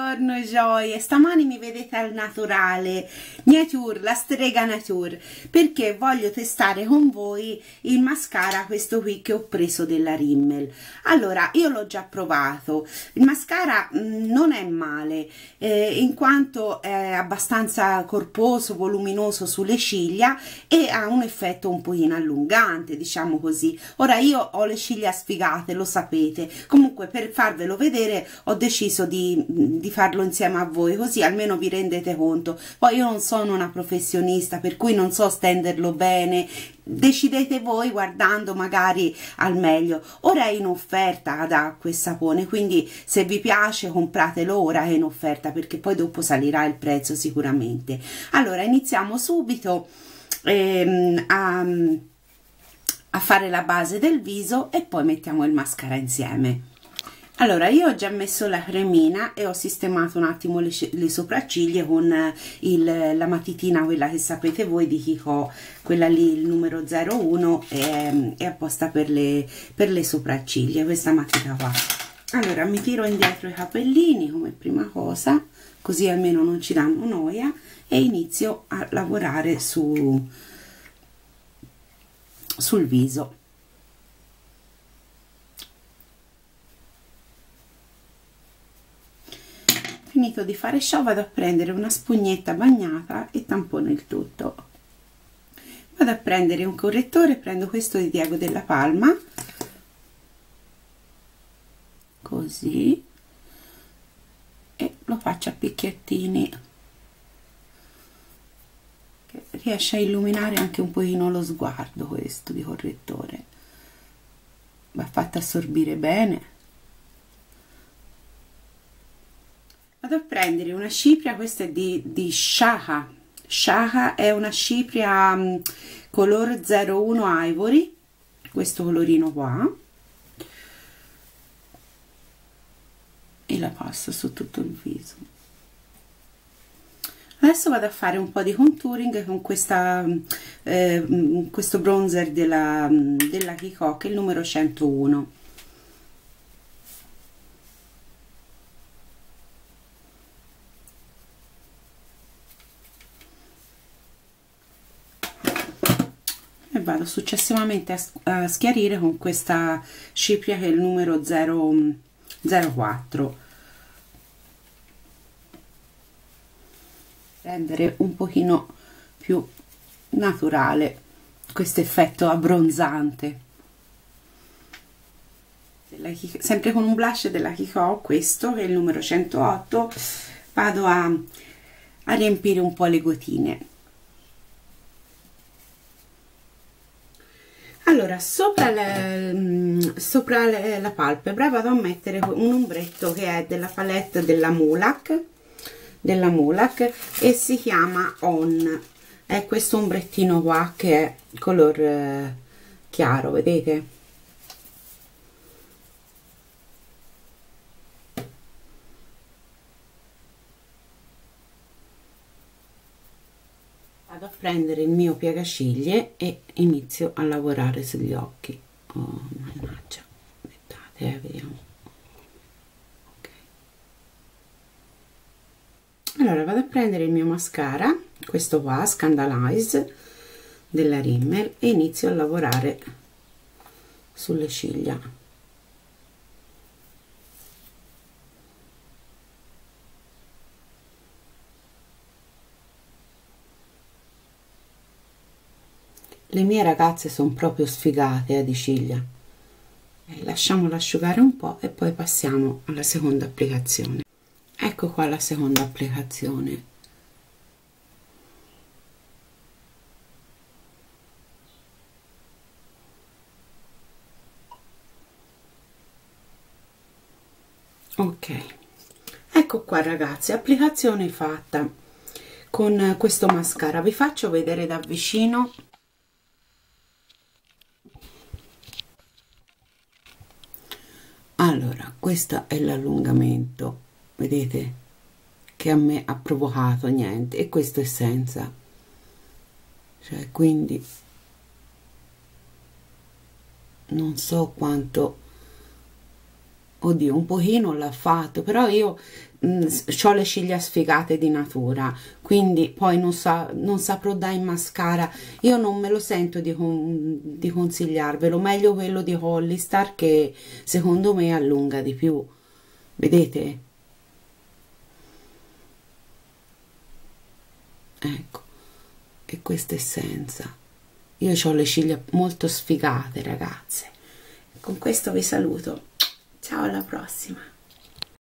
Buongiorno gioie, stamani mi vedete al naturale, Nature, la strega Nature, perché voglio testare con voi il mascara, questo qui che ho preso della Rimmel. Allora, io l'ho già provato, il mascara non è male, in quanto è abbastanza corposo, voluminoso sulle ciglia e ha un effetto un pochino allungante, diciamo così. Ora io ho le ciglia sfigate, lo sapete, comunque per farvelo vedere ho deciso di farlo insieme a voi, così almeno vi rendete conto. Poi io non sono una professionista, per cui non so stenderlo bene, decidete voi guardando magari al meglio. Ora è in offerta ad Acqua e Sapone, quindi se vi piace compratelo ora, è in offerta, perché poi dopo salirà il prezzo sicuramente. Allora iniziamo subito a fare la base del viso e poi mettiamo il mascara insieme. Allora, io ho già messo la cremina e ho sistemato un attimo le sopracciglia con la matitina, quella che sapete voi di Kiko, quella lì, il numero 01, è apposta per le sopracciglia, questa matita qua. Allora, mi tiro indietro i capellini come prima cosa, così almeno non ci danno noia, e inizio a lavorare sul viso. Finito di fare ciò, vado a prendere una spugnetta bagnata e tampono il tutto. Vado a prendere un correttore, prendo questo di Diego Della Palma, così, e lo faccio a picchiettini, che riesce a illuminare anche un pochino lo sguardo. Questo di correttore va fatto assorbire bene. Vado a prendere una cipria, questa è di Shaha. Shaha è una cipria color 01 Ivory, questo colorino qua, e la passo su tutto il viso. Adesso vado a fare un po' di contouring con questo bronzer della Kiko, che è il numero 101. E vado successivamente a schiarire con questa cipria che è il numero 04. Rendere un pochino più naturale questo effetto abbronzante. Sempre con un blush della Kiko, questo che è il numero 108, vado a riempire un po' le gotine. Allora, sopra la palpebra vado a mettere un ombretto che è della palette della Mulac, e si chiama On. È questo ombrettino qua che è color chiaro, vedete? Vado a prendere il mio piegaciglie e inizio a lavorare sugli occhi. Oh, mannaggia, aspettate, vediamo. Ok. Allora vado a prendere il mio mascara, questo qua, Scandalize della Rimmel, e inizio a lavorare sulle ciglia. Le mie ragazze sono proprio sfigate di ciglia. Lasciamolo asciugare un po' e poi passiamo alla seconda applicazione. Ecco qua la seconda applicazione. Ok, ecco qua ragazzi, applicazione fatta con questo mascara. Vi faccio vedere da vicino. Allora, questo è l'allungamento, vedete, che a me ha provocato niente, e questo è senza, cioè, quindi non so quanto oddio, un pochino l'ha fatto, però io ho le ciglia sfigate di natura, quindi poi non saprò dare in mascara. Io non me lo sento di consigliarvelo, meglio quello di Hollister, che secondo me allunga di più, vedete? Ecco, e questa è senza. Io ho le ciglia molto sfigate, ragazze. Con questo vi saluto, ciao, alla prossima.